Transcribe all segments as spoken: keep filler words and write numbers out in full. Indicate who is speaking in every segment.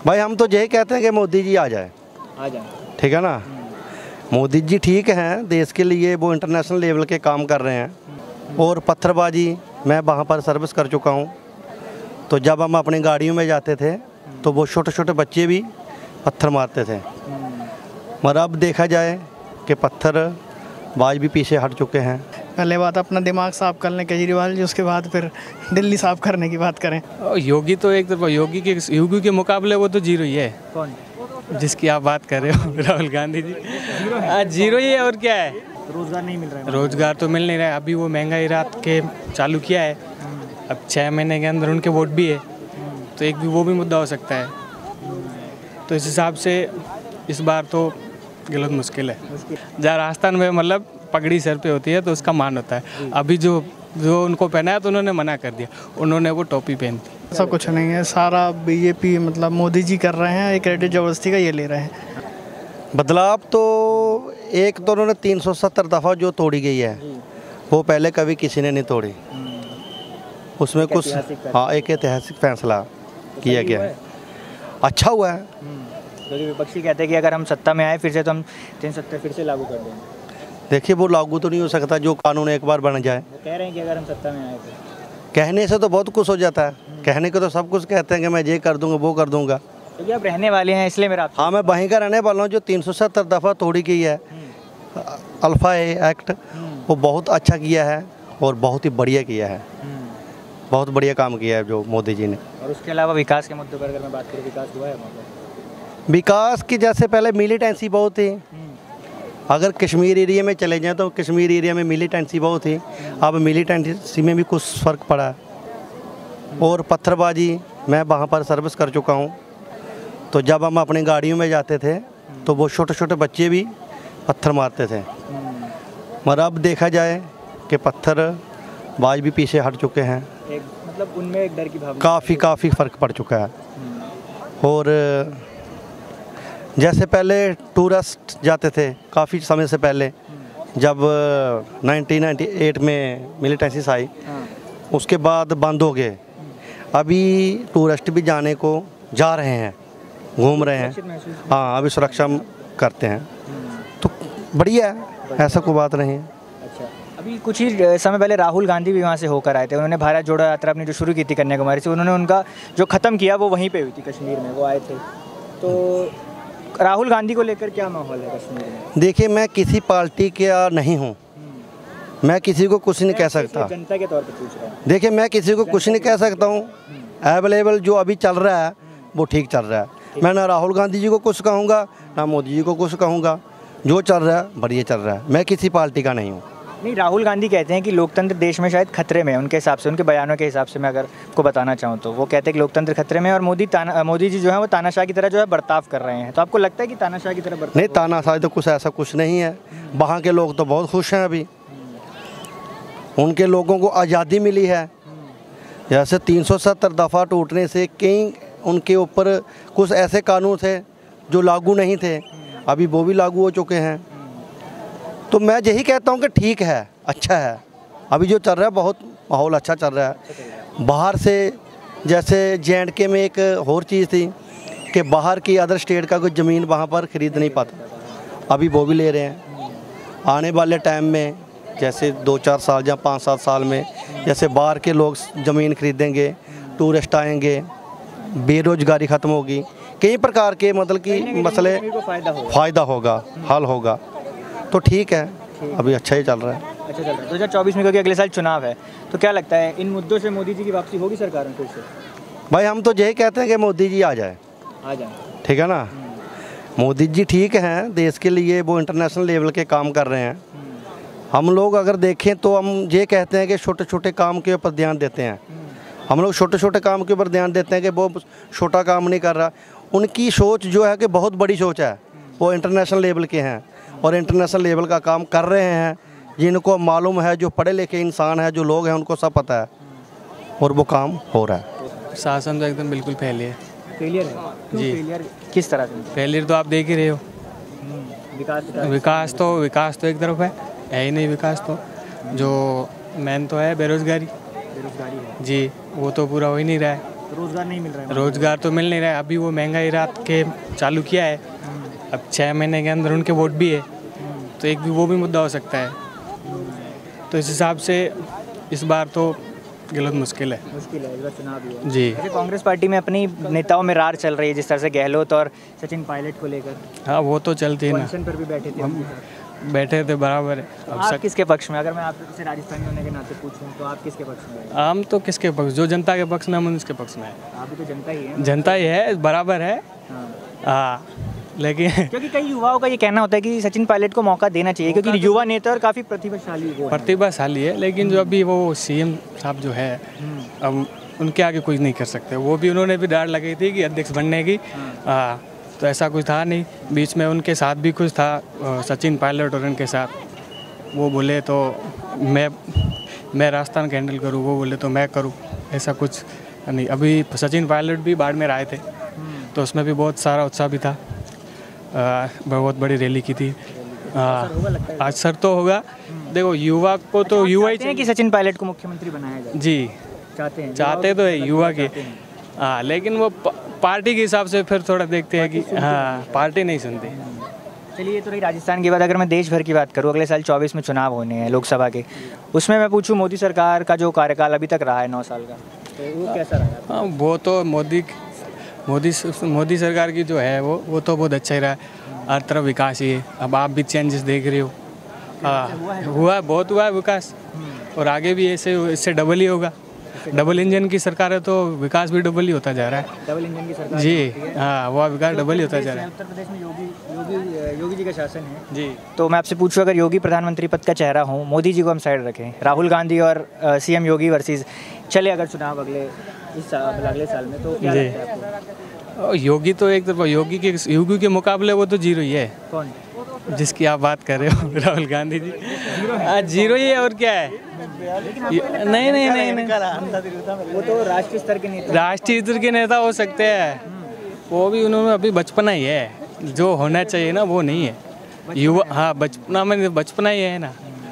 Speaker 1: भाई हम तो यही कहते हैं कि मोदी जी आ जाए
Speaker 2: आ जाए,
Speaker 1: ठीक है ना। मोदी जी ठीक हैं, देश के लिए वो इंटरनेशनल लेवल के काम कर रहे हैं। और पत्थरबाजी मैं वहाँ पर सर्विस कर चुका हूँ, तो जब हम अपनी गाड़ियों में जाते थे तो वो छोटे छोटे बच्चे भी पत्थर मारते थे। मगर अब देखा जाए कि पत्थर बाज भी पीछे हट चुके हैं।
Speaker 3: पहले बात अपना दिमाग साफ कर लें केजरीवाल जी, उसके बाद फिर दिल्ली साफ करने की बात करें।
Speaker 4: योगी तो एक तरफ, योगी के योगी के मुकाबले वो तो जीरो ही है।
Speaker 2: कौन
Speaker 4: जिसकी आप बात कर रहे हो राहुल गांधी जी, आज जीरो ही है। और क्या है,
Speaker 2: रोजगार नहीं मिल रहा है,
Speaker 4: रोजगार तो मिल नहीं रहा है। अभी वो महंगाई रात के चालू किया है, अब छः महीने के अंदर उनके वोट भी है, तो एक भी वो भी मुद्दा हो सकता है। तो इस हिसाब से इस बार तो गलत मुश्किल है। जहाँ राजस्थान में मतलब पगड़ी सर पे होती है तो उसका मान होता है। अभी जो जो उनको पहना है तो उन्होंने मना कर दिया, उन्होंने वो टोपी पहन दी।
Speaker 3: ऐसा कुछ नहीं है, सारा बीजेपी मतलब मोदी जी कर रहे हैं, एक क्रेडिट जबरदस्ती का ये ले रहे हैं।
Speaker 1: बदलाव तो एक तो उन्होंने तीन सौ सत्तर दफ़ा जो तोड़ी गई है वो पहले कभी किसी ने नहीं तोड़ी। उसमें कुछ हाँ एक ऐतिहासिक फैसला किया गया है, अच्छा हुआ है।
Speaker 2: क्योंकि विपक्षी कहते हैं कि अगर हम सत्ता में आए फिर से तो हम तीन सत्तर फिर से लागू कर देंगे।
Speaker 1: देखिए वो लागू तो नहीं हो सकता जो कानून एक बार बन जाए।
Speaker 2: वो कह रहे हैं कि अगर हम सत्ता में आए तो
Speaker 1: कहने से तो बहुत कुछ हो जाता है, कहने को तो सब कुछ कहते हैं कि मैं ये कर दूंगा वो कर दूंगा।
Speaker 2: क्योंकि आप रहने वाले हैं इसलिए मेरा
Speaker 1: हाँ मैं वहीं का रहने वाला हूँ। जो तीन सौ सत्तर दफ़ा तोड़ी गई है अल्फा एक्ट, वो बहुत अच्छा किया है और बहुत ही बढ़िया किया है, बहुत बढ़िया काम किया है जो मोदी जी ने।
Speaker 2: और उसके अलावा विकास के मुद्दों पर अगर मैं बात करूँ, विकास हुआ है वहाँ पर?
Speaker 1: विकास की जैसे पहले मिलिटेंसी बहुत थी, अगर कश्मीर एरिया में चले जाएं तो कश्मीर एरिया में मिलिटेंसी बहुत थी, अब मिलिटेंसी में भी कुछ फ़र्क पड़ा। और पत्थरबाजी मैं वहाँ पर सर्विस कर चुका हूँ, तो जब हम अपनी गाड़ियों में जाते थे तो वो छोटे छोटे बच्चे भी पत्थर मारते थे। मगर अब देखा जाए कि पत्थर बाज भी पीछे हट चुके हैं,
Speaker 2: एक मतलब उनमें एक डर की भावना
Speaker 1: काफ़ी काफ़ी फ़र्क पड़ चुका है। और जैसे पहले टूरिस्ट जाते थे काफ़ी समय से पहले, जब नाइनटीन नाइंटी एट में मिलिटेंसी आई उसके बाद बंद हो गए। अभी टूरिस्ट भी जाने को जा रहे हैं, घूम रहे हैं, हाँ अभी सुरक्षा करते हैं, तो बढ़िया है, ऐसा कोई बात नहीं है।
Speaker 2: अच्छा, अभी कुछ ही समय पहले राहुल गांधी भी वहाँ से होकर आए थे, उन्होंने भारत जोड़ो यात्रा अपनी जो शुरू की थी कन्याकुमारी से, उन्होंने उनका जो ख़त्म किया वो वहीं पे हुई थी कश्मीर में, वो आए थे। तो राहुल गांधी को लेकर क्या माहौल है कश्मीर में? देखिए
Speaker 1: मैं किसी पार्टी का नहीं हूँ, मैं किसी को कुछ नहीं कह सकता,
Speaker 2: जनता के तौर पे पूछ रहा हूँ।
Speaker 1: देखिए मैं किसी को कुछ नहीं कह सकता हूँ, अवेलेबल जो अभी चल रहा है वो ठीक चल रहा है। मैं ना राहुल गांधी जी को कुछ कहूँगा ना मोदी जी को कुछ कहूँगा, जो चल रहा है बढ़िया चल रहा है, मैं किसी पार्टी का नहीं हूँ।
Speaker 2: नहीं, राहुल गांधी कहते हैं कि लोकतंत्र देश में शायद खतरे में है, उनके हिसाब से, उनके बयानों के हिसाब से मैं अगर आपको बताना चाहूँ तो वो कहते हैं कि लोकतंत्र खतरे में है और मोदी ताना मोदी जी जो है वो तानाशाह की तरह जो है बर्ताव कर रहे हैं। तो आपको लगता है कि तानाशाह की तरह बर्ताव?
Speaker 1: नहीं, तानाशाह तो कुछ ऐसा कुछ नहीं है, वहाँ के लोग तो बहुत खुश हैं। अभी उनके लोगों को आज़ादी मिली है, जैसे तीन सौ सत्तर दफ़ा टूटने से कई उनके ऊपर कुछ ऐसे कानून थे जो लागू नहीं थे, अभी वो भी लागू हो चुके हैं। तो मैं यही कहता हूँ कि ठीक है, अच्छा है, अभी जो चल रहा है बहुत माहौल अच्छा चल रहा है। बाहर से जैसे जे एंड के में एक और चीज़ थी कि बाहर की अदर स्टेट का कोई ज़मीन वहाँ पर ख़रीद नहीं पाता, अभी वो भी ले रहे हैं। आने वाले टाइम में जैसे दो चार साल या पाँच सात साल में जैसे बाहर के लोग ज़मीन खरीदेंगे, टूरिस्ट आएंगे, बेरोज़गारी ख़त्म होगी, कई प्रकार के मतलब कि मसले फ़ायदा होगा, हल होगा, तो ठीक है, अभी अच्छा ही चल रहा है।
Speaker 2: अच्छा चल रहा है। दो हज़ार चौबीस में क्योंकि अगले साल चुनाव है, तो क्या लगता है इन मुद्दों से मोदी जी की वापसी होगी सरकार में फिर से?
Speaker 1: भाई हम तो यही कहते हैं कि मोदी जी आ जाए
Speaker 2: आ जाए,
Speaker 1: ठीक है ना। मोदी जी ठीक हैं, देश के लिए वो इंटरनेशनल लेवल के काम कर रहे हैं। हम लोग अगर देखें तो हम ये कहते हैं कि छोटे छोटे काम के ऊपर ध्यान देते हैं, हम लोग छोटे छोटे काम के ऊपर ध्यान देते हैं कि वो छोटा काम नहीं कर रहा। उनकी सोच जो है कि बहुत बड़ी सोच है, वो इंटरनेशनल लेवल के हैं और इंटरनेशनल लेवल का काम कर रहे हैं, जिनको मालूम है, जो पढ़े लिखे इंसान है, जो लोग हैं, उनको सब पता है और वो काम हो रहा है।
Speaker 4: शासन तो एकदम बिल्कुल फेलियर है।
Speaker 2: फेलियर है जी। फेलियर किस तरह से?
Speaker 4: फेलियर तो आप देख ही रहे हो,
Speaker 2: विकास
Speaker 4: विकास तो विकास तो एक तरफ है है ही नहीं विकास, तो जो मेन तो है बेरोज़गारी।
Speaker 2: बेरोजगारी है
Speaker 4: जी, वो तो पूरा हो ही नहीं रहा है।
Speaker 2: रोजगार नहीं मिल रहा है।
Speaker 4: रोजगार तो मिल नहीं रहा है। अभी वो महंगाई रात के चालू किया है, अब छः महीने के अंदर उनके वोट भी है, तो एक भी वो भी मुद्दा हो सकता है। तो इस हिसाब से इस बार तो गलत मुश्किल है।
Speaker 2: मुश्किल है, इस बार चुनाव भी है।
Speaker 4: जी
Speaker 2: वैसे कांग्रेस पार्टी में अपनी नेताओं में रार चल रही है, जिस तरह से गहलोत और सचिन पायलट को लेकर
Speaker 4: हाँ, वो तो चलती है ना,
Speaker 2: पोजीशन पर भी बैठे थे हम।
Speaker 4: बैठे थे बराबर है। अब
Speaker 2: आप
Speaker 4: सक
Speaker 2: किसके पक्ष में, अगर मैं आपसे राजस्थानी होने के नाते पूछूं तो आप किसके पक्ष में हैं?
Speaker 4: हम तो किसके पक्ष, जो जनता के पक्ष में हम उसके पक्ष में है।
Speaker 2: आप भी तो जनता ही है।
Speaker 4: जनता ही है, बराबर है।
Speaker 2: हाँ।
Speaker 4: हाँ, लेकिन
Speaker 2: क्योंकि कई युवाओं का ये कहना होता है कि सचिन पायलट को मौका देना चाहिए, क्योंकि युवा नेता और काफ़ी प्रतिभाशाली वो हैं।
Speaker 4: प्रतिभाशाली है, लेकिन जो अभी वो सीएम साहब जो है, अब उनके आगे कुछ नहीं कर सकते। वो भी उन्होंने भी डार लगाई थी कि अध्यक्ष बनने की, हाँ, तो ऐसा कुछ था नहीं। बीच में उनके साथ भी कुछ था, सचिन पायलट और उनके साथ, वो बोले तो मैं मैं राजस्थान का हैंडल करूँ, वो बोले तो मैं करूँ, ऐसा कुछ नहीं। अभी सचिन पायलट भी बाड़मेर आए थे, तो उसमें भी बहुत सारा उत्साह भी था, आ, बहुत बड़ी रैली की थी। असर तो होगा। देखो, युवा को तो युवा ही
Speaker 2: चाहते हैं कि सचिन पायलट को मुख्यमंत्री बनाया जाए।
Speaker 4: जी
Speaker 2: चाहते हैं,
Speaker 4: चाहते तो है युवा के, हाँ, लेकिन वो प- पार्टी के हिसाब से फिर थोड़ा देखते हैं कि हाँ, पार्टी नहीं सुनती।
Speaker 2: चलिए, ये तो रही राजस्थान की बात। अगर मैं देश भर की बात करूँ, अगले साल चौबीस में चुनाव होने हैं लोकसभा के, उसमें मैं पूछूं मोदी सरकार का जो कार्यकाल अभी तक रहा है नौ साल का, तो वो कैसा रहा?
Speaker 4: हाँ, वो तो मोदी मोदी मोदी सरकार की जो है वो वो तो बहुत अच्छा ही रहा है। हर तरफ विकास ही है। अब आप भी चेंजेस देख रहे हो, हाँ, हुआ है, बहुत हुआ है विकास, और आगे भी ऐसे इससे डबल ही होगा। डबल इंजन की सरकार है तो विकास भी डबल ही होता जा रहा है।
Speaker 2: डबल इंजन की सरकार
Speaker 4: जी, हाँ, वो विकास डबल ही होता जा रहा है।
Speaker 2: उत्तर प्रदेश में योगी योगी योगी जी का शासन है
Speaker 4: जी।
Speaker 2: तो मैं आपसे पूछूं, अगर योगी प्रधानमंत्री पद का चेहरा हो, मोदी जी को हम साइड रखें, राहुल गांधी और सीएम योगी वर्सेस चले अगर चुनाव अगले इस साल अगले साल में, तो क्या
Speaker 4: जी।
Speaker 2: लगता है आपको?
Speaker 4: और योगी तो एक तरफ, योगी के योगी के मुकाबले वो तो जीरो ही है।
Speaker 2: कौन?
Speaker 4: जिसकी आप बात कर रहे हो, राहुल गांधी जी, हाँ, जीरो ही है, और क्या है। ये- नहीं नहीं नहीं नहीं
Speaker 2: वो तो राष्ट्रीय स्तर के नेता।
Speaker 4: राष्ट्रीय स्तर के नेता हो सकते हैं, वो भी उन्होंने अभी बचपना ही है, जो होना चाहिए ना वो नहीं है। युवा, हाँ, बचपना में बचपना ही है ना।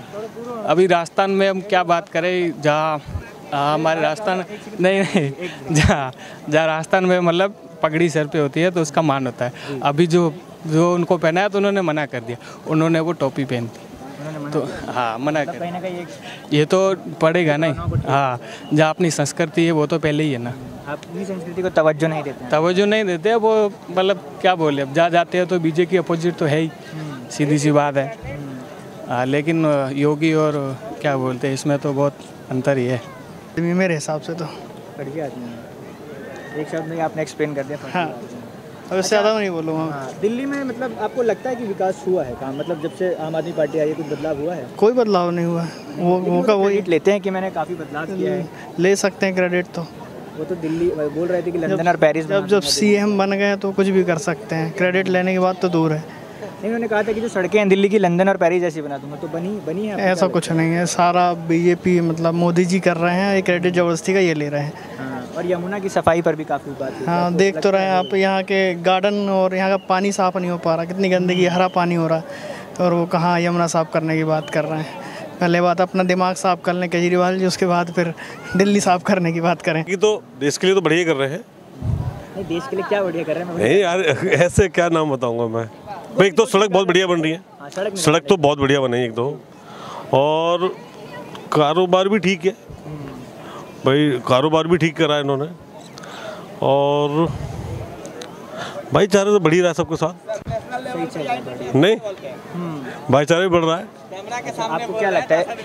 Speaker 4: अभी राजस्थान में हम क्या बात करें, जहाँ हाँ, हमारे राजस्थान नहीं नहीं जहाँ जहाँ राजस्थान में मतलब पगड़ी सर पे होती है तो उसका मान होता है। अभी जो जो उनको पहना है तो उन्होंने मना कर दिया, उन्होंने वो टोपी पहन थी तो हाँ, मना कर
Speaker 2: कहीं ना कहीं एक
Speaker 4: ये तो पड़ेगा नहीं। हाँ, जहाँ अपनी संस्कृति है वो तो पहले ही है ना।
Speaker 2: अपनी संस्कृति को तवज्जो नहीं देते हैं।
Speaker 4: तवज्जो नहीं देते वो, मतलब क्या बोले, अब जा जाते हैं तो बीजेपी की अपोजिट तो है ही, सीधी सी बात है। हाँ, लेकिन योगी और क्या बोलते हैं, इसमें तो बहुत अंतर ही है
Speaker 3: मेरे हिसाब से तो।
Speaker 2: बढ़िया आदमी है। एक शब्द में आपने एक्सप्लेन कर दिया।
Speaker 3: हाँ, अब इससे ज़्यादा नहीं बोलूँगा।
Speaker 2: हाँ, दिल्ली में मतलब आपको लगता है कि विकास हुआ है काम, मतलब जब से आम आदमी पार्टी आई है कुछ बदलाव हुआ है?
Speaker 3: कोई बदलाव नहीं हुआ। वो वो का वही
Speaker 2: क्रेडिट लेते हैं कि मैंने काफ़ी बदलाव किया है।
Speaker 3: ले सकते हैं क्रेडिट तो।
Speaker 2: वो तो दिल्ली बोल रहे थे कि लंदन और पेरिस
Speaker 3: जब जब सीएम बन गए तो कुछ भी कर सकते हैं, क्रेडिट लेने की बात तो दूर है।
Speaker 2: नहीं, उन्होंने कहा था कि जो सड़कें हैं दिल्ली की लंदन और पेरिस जैसी बना दूंगा, तो बनी बनी है?
Speaker 3: ऐसा कुछ नहीं है, सारा बीजेपी मतलब मोदी जी कर रहे हैं, ये क्रेडिट ज़बरदस्ती का ये ले रहे हैं।
Speaker 2: हाँ, और यमुना की सफाई पर भी काफ़ी बात हुई।
Speaker 3: हाँ, देख तो रहे हैं आप, यहाँ के गार्डन और यहाँ का पानी साफ़ नहीं हो पा रहा, कितनी गंदगी, हरा पानी हो रहा है, और वो कहाँ यमुना साफ़ करने की बात कर रहे हैं। पहले बात अपना दिमाग साफ़ कर लें केजरीवाल जी, उसके बाद फिर दिल्ली साफ़ करने की बात करें।
Speaker 5: कि तो देश के लिए तो बढ़िया कर रहे हैं।
Speaker 2: नहीं, देश के लिए क्या बढ़िया कर रहे हैं?
Speaker 5: नहीं यार, ऐसे क्या नाम बताऊंगा मैं। भाई, एक तो सड़क बहुत बढ़िया बन रही है,
Speaker 2: हाँ, सड़क
Speaker 5: सड़क तो बहुत बढ़िया बनी है एक तो, और कारोबार भी ठीक है भाई, कारोबार भी ठीक करा है इन्होंने, और भाईचारा तो बढ़ ही रहा है सबके साथ।
Speaker 2: सही चल रहा है, बढ़िया।
Speaker 5: नहीं, भाईचारा भी बढ़ रहा है।
Speaker 2: आपको क्या लगता है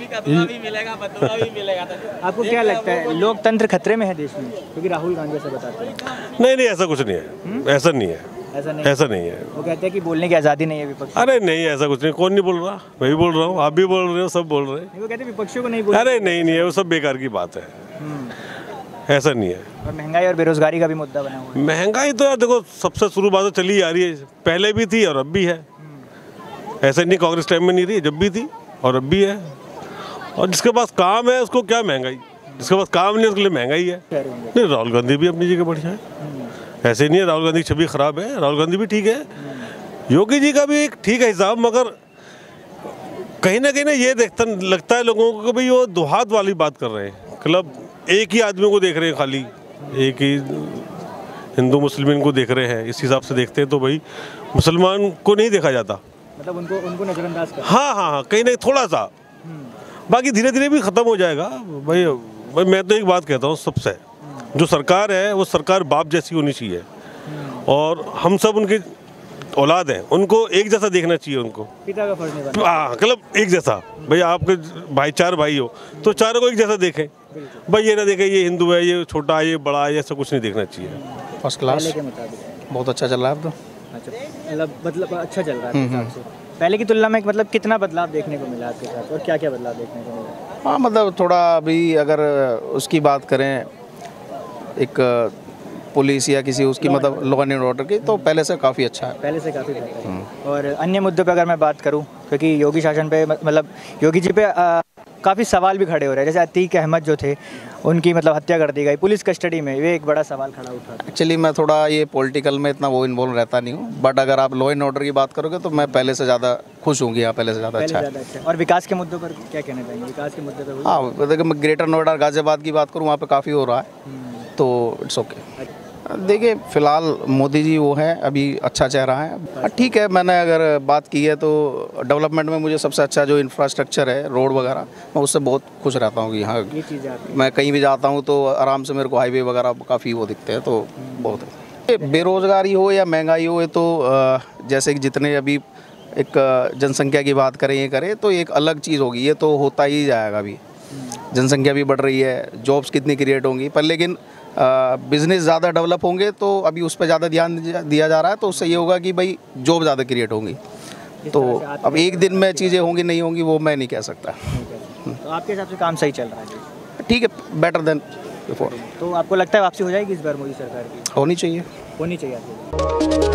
Speaker 2: आपको क्या लगता है लोकतंत्र खतरे में है देश में, क्योंकि राहुल गांधी ऐसा बताते हैं?
Speaker 5: नहीं नहीं, ऐसा कुछ नहीं है, ऐसा नहीं है,
Speaker 2: ऐसा नहीं
Speaker 5: ऐसा नहीं है।
Speaker 2: वो कहते हैं कि बोलने की आज़ादी नहीं है विपक्ष।
Speaker 5: अरे नहीं, ऐसा कुछ नहीं, कौन नहीं बोल रहा, मैं भी बोल रहा हूँ, आप भी बोल रहे हो, सब बोल रहे हैं।
Speaker 2: नहीं, वो कहते हैं विपक्षियों को नहीं बोल।
Speaker 5: अरे नहीं नहीं है, वो सब बेकार की बात है, ऐसा नहीं है।
Speaker 2: और महंगाई और बेरोजगारी का भी मुद्दा बना हुआ है।
Speaker 5: महंगाई तो यार देखो सबसे शुरू बात तो चली आ रही है, पहले भी थी और अब भी है। ऐसा नहीं कांग्रेस टाइम में नहीं थी, जब भी थी और अब भी है। और जिसके पास काम है उसको क्या महंगाई, जिसके पास काम नहीं है उसके लिए महंगाई है। नहीं, राहुल गांधी भी अपनी जगह बढ़िया है, ऐसे नहीं है राहुल गांधी की छवि खराब है, राहुल गांधी भी ठीक है। योगी जी का भी एक ठीक है हिसाब, मगर कहीं ना कहीं ना ये देखता लगता है लोगों को कि भाई वो दुहात वाली बात कर रहे हैं, मतलब एक ही आदमी को देख रहे हैं खाली, एक ही हिंदू मुस्लिम को देख रहे हैं, इस हिसाब से देखते हैं तो भाई मुसलमान को नहीं देखा जाता।
Speaker 2: मतलब उनको उनको नज़रअंदाज कर।
Speaker 5: हाँ हाँ हाँ कहीं नहीं, थोड़ा सा, बाकी धीरे धीरे भी ख़त्म हो जाएगा भाई। भाई मैं तो एक बात कहता हूँ सबसे, जो सरकार है वो सरकार बाप जैसी होनी चाहिए, और हम सब उनके औलाद हैं, उनको एक जैसा देखना चाहिए। उनको
Speaker 2: पिता का फर्ज निभाना।
Speaker 5: हाँ मतलब एक जैसा, भाई आपके भाई चार भाई हो तो चारों को एक जैसा देखें भाई, ये ना देखें ये हिंदू है, ये छोटा है, ये बड़ा है, ऐसा कुछ नहीं देखना चाहिए।
Speaker 6: फर्स्ट क्लास,
Speaker 2: पहले के मुताबिक
Speaker 6: बहुत अच्छा चल रहा है अब तो।
Speaker 2: अच्छा, मतलब मतलब अच्छा चल रहा है आपके हिसाब से? पहले की तुलना में मतलब कितना बदलाव देखने को मिला आपके साथ, और क्या क्या बदलाव देखने को मिला?
Speaker 6: हाँ मतलब थोड़ा अभी अगर उसकी बात करें, एक पुलिस या किसी उसकी मतलब लॉ एंड ऑर्डर की, तो पहले से काफ़ी अच्छा है।
Speaker 2: पहले से काफ़ी बेहतर है। और अन्य मुद्दों पे अगर मैं बात करूं, क्योंकि योगी शासन पे मतलब योगी जी पे काफ़ी सवाल भी खड़े हो रहे हैं, जैसे अतीक अहमद जो थे उनकी मतलब हत्या कर दी गई पुलिस कस्टडी में, ये एक बड़ा सवाल खड़ा उठा।
Speaker 6: एक्चुअली मैं थोड़ा ये पॉलिटिकल में इतना वो इन्वॉल्व रहता नहीं हूँ, बट अगर आप लॉ एंड ऑर्डर की बात करोगे तो मैं पहले से ज़्यादा खुश हूँ, यहाँ पहले से ज़्यादा अच्छा है।
Speaker 2: अच्छा। और विकास के मुद्दों पर क्या कहना चाहेंगे? विकास के मुद्दे पर
Speaker 6: हाँ देखिए, मैं ग्रेटर नोएडा गाजियाबाद की बात करूँ, वहाँ पे काफ़ी हो रहा है, तो इट्स ओके। देखिए फ़िलहाल मोदी जी वो हैं, अभी अच्छा चेहरा है, ठीक है। मैंने अगर बात की है तो डेवलपमेंट में मुझे सबसे अच्छा जो इंफ्रास्ट्रक्चर है, रोड वगैरह, मैं उससे बहुत खुश रहता हूँ कि हाँ,
Speaker 2: ये चीज़ें
Speaker 6: मैं कहीं भी जाता हूँ तो आराम से मेरे को हाईवे वगैरह काफ़ी वो दिखते हैं, तो बहुत है। बेरोज़गारी हो या महंगाई हो, ये तो जैसे कि जितने अभी एक जनसंख्या की बात करें ये करें तो एक अलग चीज़ होगी, ये तो होता ही जाएगा। अभी जनसंख्या भी बढ़ रही है, जॉब्स कितनी क्रिएट होंगी, पर लेकिन बिज़नेस ज़्यादा डेवलप होंगे तो अभी उस पर ज़्यादा ध्यान दिया जा रहा है, तो उससे ये होगा कि भाई जॉब ज़्यादा क्रिएट होंगी। तो अब एक दिन में चीज़ें होंगी नहीं होंगी वो मैं नहीं कह सकता।
Speaker 2: तो आपके हिसाब से काम सही चल रहा है?
Speaker 6: ठीक है, बेटर देन बिफोर।
Speaker 2: तो आपको लगता है वापसी हो जाएगी इस बार मोदी सरकार की?
Speaker 6: होनी चाहिए।
Speaker 2: होनी चाहिए आपको?